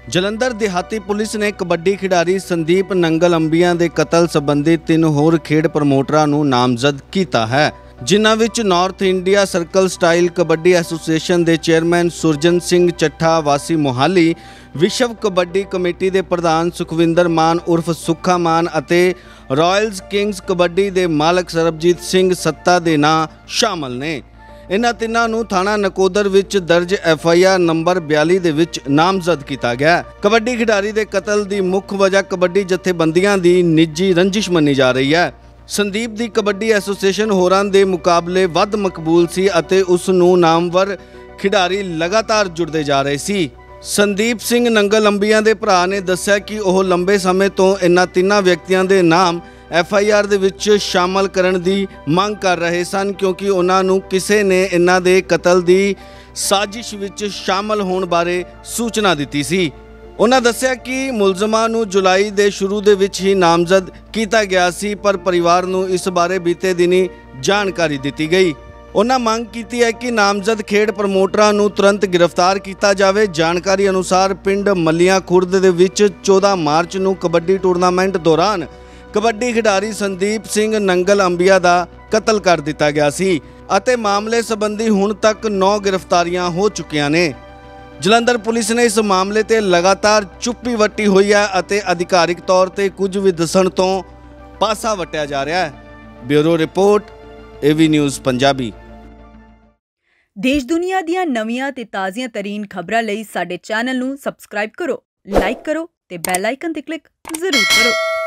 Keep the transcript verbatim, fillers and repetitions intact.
ਜਲੰਧਰ ਦਿਹਾਤੀ ਪੁਲਿਸ ਨੇ ਕਬੱਡੀ ਖਿਡਾਰੀ ਸੰਦੀਪ ਨੰਗਲ ਅੰਬੀਆਂ ਦੇ ਕਤਲ ਸੰਬੰਧੀ ਤਿੰਨ ਹੋਰ ਖੇਡ ਪ੍ਰਮੋਟਰਾਂ ਨੂੰ ਨਾਮਜ਼ਦ ਕੀਤਾ ਹੈ, ਜਿਨ੍ਹਾਂ ਵਿੱਚ north India circle style kabaddi association ਦੇ ਚੇਅਰਮੈਨ ਸੁਰਜਨ ਸਿੰਘ ਚੱਠਾ ਵਾਸੀ ਮੋਹਾਲੀ, ਵਿਸ਼ਵ ਕਬੱਡੀ ਕਮੇਟੀ ਦੇ ਪ੍ਰਧਾਨ ਸੁਖਵਿੰਦਰ ਮਾਨ ਉਰਫ ਸੁੱਖਾ ਮਾਨ ਅਤੇ ਰਾਇਲਸ ਕਿੰਗਸ ਕਬੱਡੀ ਦੇ ਮਾਲਕ ਸਰਬਜੀਤ ਸਿੰਘ ਸੱਤਾ ਦੇ ਨਾਂ ਸ਼ਾਮਲ ਨੇ। इन्हां तिन्हां नूं थाणा नकोदर विच दर्ज एफ आई आर नंबर बयाली दे विच नामजद किया गया। कबड्डी खिडारी दे कतल दी मुख वजह कबड्डी जथेबंदियां दी निजी रंजिश मनी जा रही है। संदीप दी कबड्डी एसोसीएशन होरां दे मुकाबले वध मकबूल सी अते उस नूं नामवर खिडारी लगातार जुड़दे जा रहे सी। संदीप सिंह नंगल अंबिया दे भरा ने दस्सिया कि ओह लंबे समय तो इन्हां तिन्हां व्यक्तियों के नाम एफ आई आर दे विच शामिल करन दी मंग कर रहे सन, क्योंकि उन्हां नूं किसी ने इन्हां दे कतल दी साजिश विच शामिल होने बारे सूचना दी सी। उन्हां दस्सिया कि मुलजमां नूं जुलाई दे शुरू दे विच ही नामजद किया गया सी, पर परिवार नूं इस बारे बीते दिनी जानकारी दी गई। उन्हां मंग की है कि नामजद खेड प्रमोटरां नूं तुरंत गिरफ्तार किया जाए। जानकारी अनुसार पिंड मलियां खुर्द दे विच चौदह मार्च नूं कबड्डी टूरनामेंट दौरान कबड्डी खिडारी संदीप सिंह नंगल अंबिया का कतल कर दिता गया सी अते मामले संबंधी हुण तक नौ गिरफ्तारियां हो चुकियां ने। जलंधर पुलिस ने इस मामले ते लगातार चुप्पी वट्टी हुई है अते अधिकारिक तौर ते कुछ भी दस्सण तो पासा वट्टिया जा रहा है। Bureau report A V news Punjabi. देश दुनिया दीयां नवीआं ते ताज़ियां तरीन खबरां लई साडे चैनल नूं सबसक्राइब करो, लाइक करो ते बैल आइकन ते क्लिक जरूर करो।